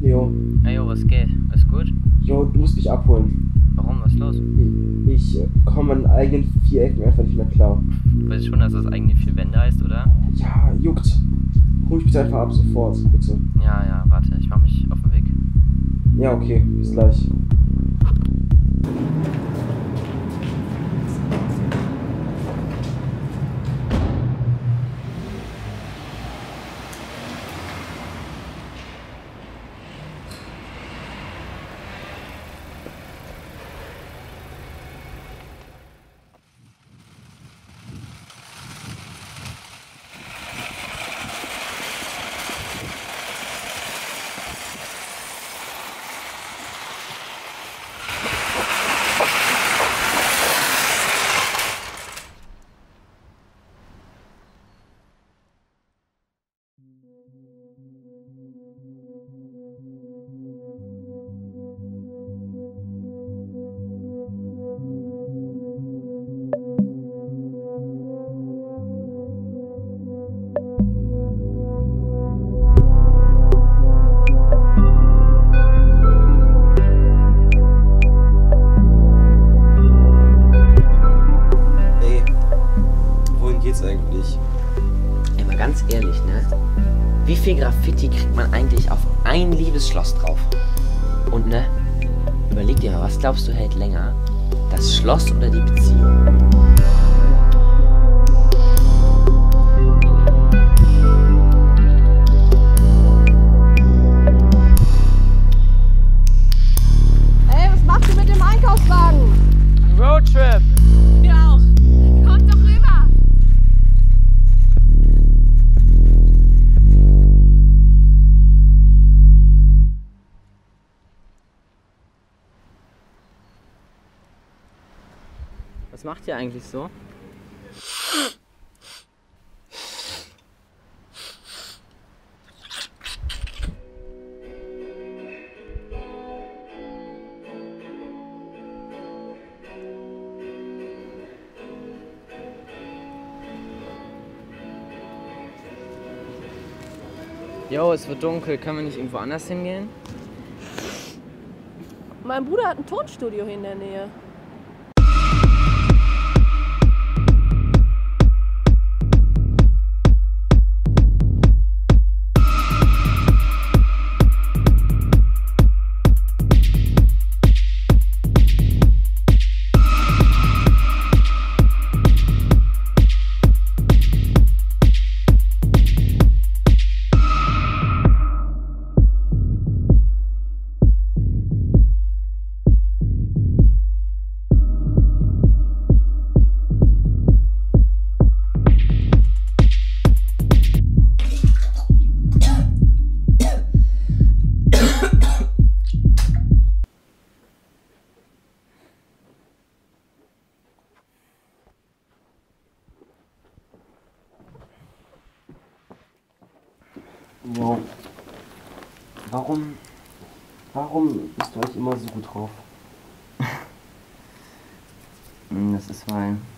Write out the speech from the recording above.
Jo. Hey, jo, was geht? Alles gut? Jo, du musst mich abholen. Warum? Was ist los? Ich komme an eigenen vier Ecken einfach nicht mehr klar. Du weißt schon, dass das eigentlich 4 Wände heißt, oder? Ja, juckt. Hol mich bitte einfach ab sofort, bitte. Ja, warte, ich mach mich auf den Weg. Ja, okay, bis gleich. Eigentlich. Ey, mal ganz ehrlich, ne? Wie viel Graffiti kriegt man eigentlich auf ein Liebesschloss drauf? Und ne? Überleg dir mal, was glaubst du hält länger? Das Schloss oder die Beziehung? Hey, was macht ihr mit dem Einkaufswagen? Roadtrip! Wir auch. Kommt doch rüber. Was macht ihr eigentlich so? Jo, es wird dunkel. Können wir nicht irgendwo anders hingehen? Mein Bruder hat ein Tonstudio hier in der Nähe. Jo. Warum bist du eigentlich immer so gut drauf? Das ist, weil